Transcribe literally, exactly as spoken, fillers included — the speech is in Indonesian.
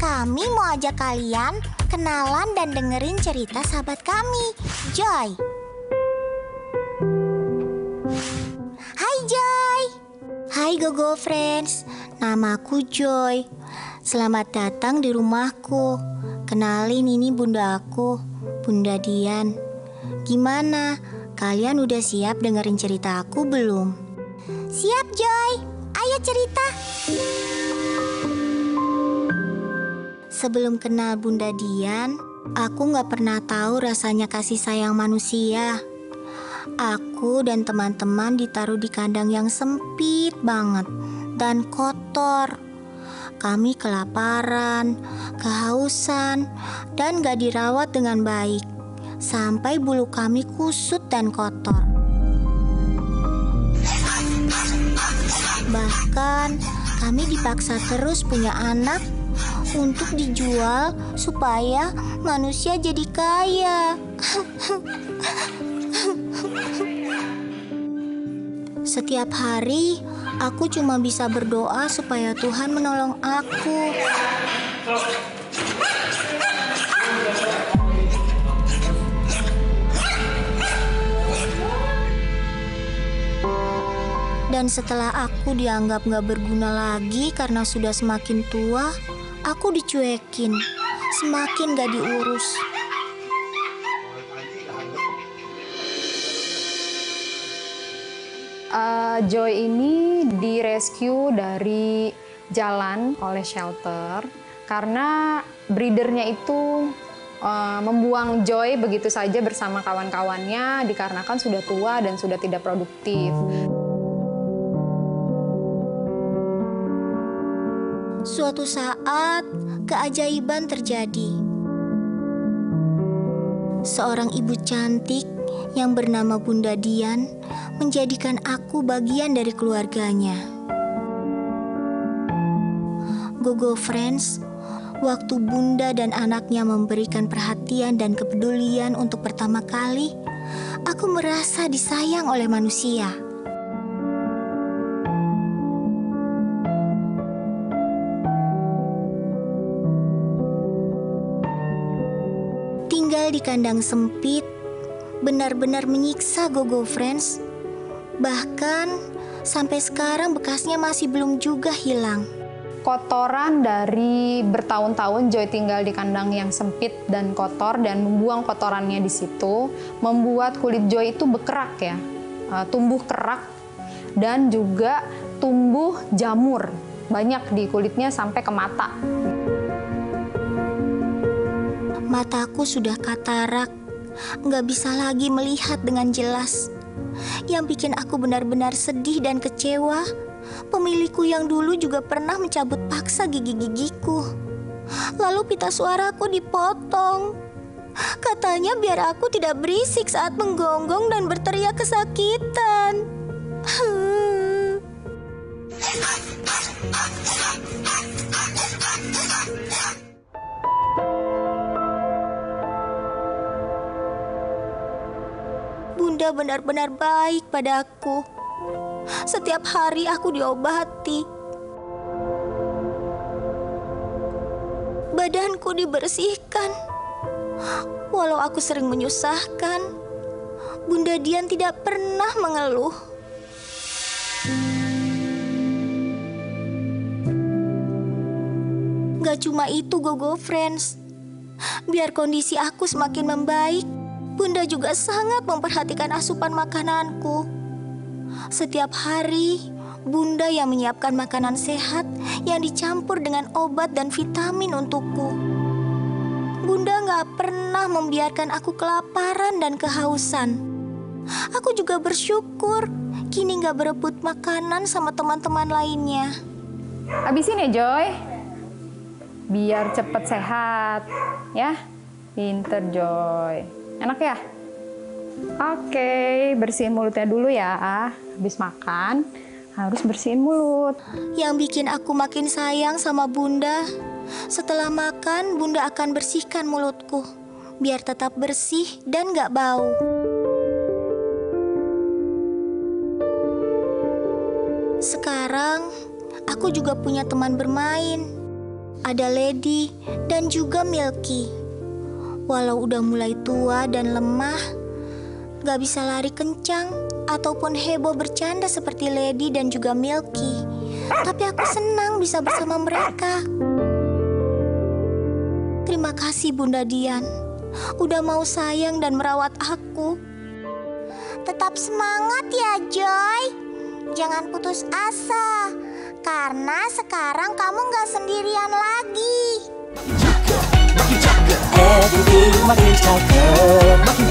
Kami mau ajak kalian kenalan dan dengerin cerita sahabat kami, Joy. Hai Joy. Hai Gogo Friends, namaku Joy. Selamat datang di rumahku. Kenalin, ini bunda aku, Bunda Dian. Gimana? Kalian udah siap dengerin cerita aku belum? Siap Joy, ayo cerita. Sebelum kenal Bunda Dian, aku gak pernah tahu rasanya kasih sayang manusia. Aku dan teman-teman ditaruh di kandang yang sempit banget dan kotor. Kami kelaparan, kehausan, dan gak dirawat dengan baik. Sampai bulu kami kusut dan kotor. Bahkan kami dipaksa terus punya anak untuk dijual supaya manusia jadi kaya. Setiap hari aku cuma bisa berdoa supaya Tuhan menolong aku. Dan setelah aku dianggap gak berguna lagi karena sudah semakin tua, aku dicuekin, semakin gak diurus. Uh, Joy ini direscue dari jalan oleh shelter karena breedernya itu uh, membuang Joy begitu saja bersama kawan-kawannya dikarenakan sudah tua dan sudah tidak produktif. Suatu saat, keajaiban terjadi. Seorang ibu cantik yang bernama Bunda Dian menjadikan aku bagian dari keluarganya. Gogo Friends, waktu Bunda dan anaknya memberikan perhatian dan kepedulian untuk pertama kali, aku merasa disayang oleh manusia. Tinggal di kandang sempit benar-benar menyiksa Gogo Friends. Bahkan sampai sekarang bekasnya masih belum juga hilang. Kotoran dari bertahun-tahun Joy tinggal di kandang yang sempit dan kotor dan membuang kotorannya di situ membuat kulit Joy itu berkerak ya, tumbuh kerak dan juga tumbuh jamur banyak di kulitnya sampai ke mata. Mataku sudah katarak, nggak bisa lagi melihat dengan jelas. Yang bikin aku benar-benar sedih dan kecewa, pemilikku yang dulu juga pernah mencabut paksa gigi-gigiku. Lalu pita suaraku dipotong. Katanya biar aku tidak berisik saat menggonggong dan berteriak kesakitan. Bunda benar-benar baik padaku. Setiap hari aku diobati. Badanku dibersihkan. Walau aku sering menyusahkan, Bunda Dian tidak pernah mengeluh. Gak cuma itu Gogo Friends. Biar kondisi aku semakin membaik, Bunda juga sangat memperhatikan asupan makananku. Setiap hari, Bunda yang menyiapkan makanan sehat yang dicampur dengan obat dan vitamin untukku. Bunda gak pernah membiarkan aku kelaparan dan kehausan. Aku juga bersyukur kini gak berebut makanan sama teman-teman lainnya. Habisin ya Joy, biar cepet sehat ya. Pinter Joy. Enak ya? Oke, bersihin mulutnya dulu ya. Habis makan, harus bersihin mulut. Yang bikin aku makin sayang sama Bunda, setelah makan, Bunda akan bersihkan mulutku, biar tetap bersih dan gak bau. Sekarang, aku juga punya teman bermain. ada Lady dan juga Milky. Walau udah mulai tua dan lemah, gak bisa lari kencang ataupun heboh bercanda seperti Lady dan juga Milky, tapi aku senang bisa bersama mereka. Terima kasih Bunda Dian, udah mau sayang dan merawat aku. Tetap semangat ya Joy, jangan putus asa, karena sekarang kamu gak sendirian lagi. Everything makin cakep, makin